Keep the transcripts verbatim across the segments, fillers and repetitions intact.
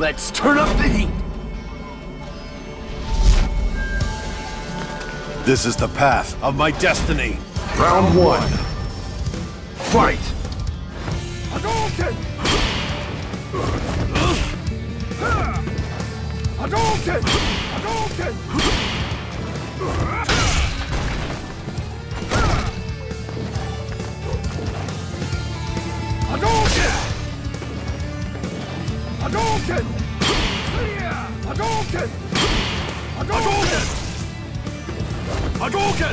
Let's turn up the heat! This is the path of my destiny. Round one. Fight! Hadouken! Hadouken! Hadouken! Hadouken! Hadouken! Hadouken! Hadouken! Hadouken!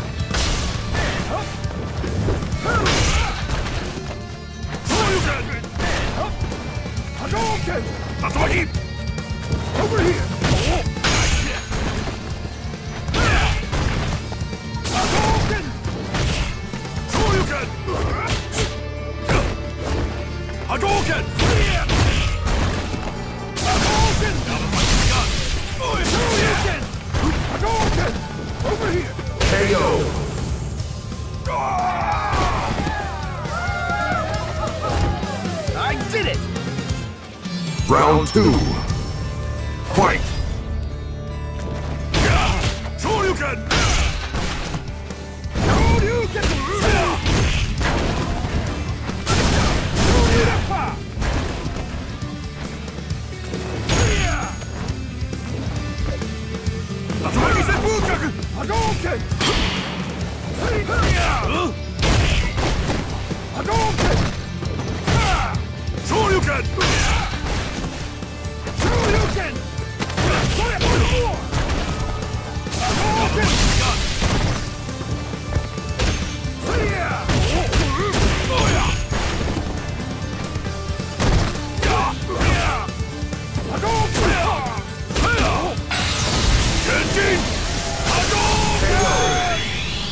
Hadouken! Tatsumaki! Over here! Hadouken! Shoryuken! Hadouken! Hadouken! Shoryuken! Hadouken! Over here! K O! I did it! Round two. Fight! Shoryuken! Shoryuken! Shoryuken! Tatsumaki Senpukyaku! Hadouken! Hadouken! Shoryuken! Shoryuken! Hadouken! Genjin! Hadouken!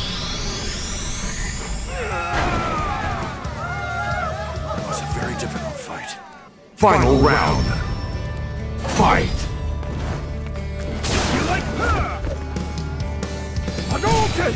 It was a very difficult fight. Final round. Fight! You like Hadouken!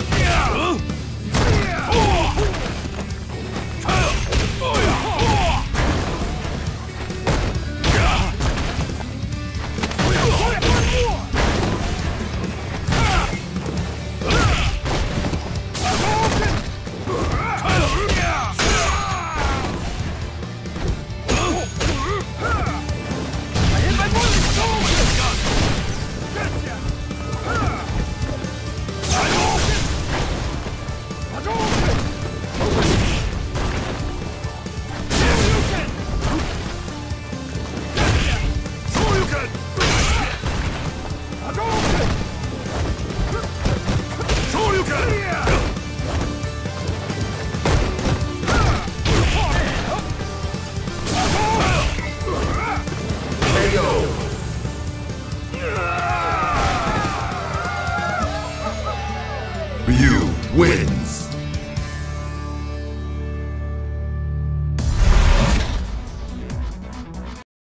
You win!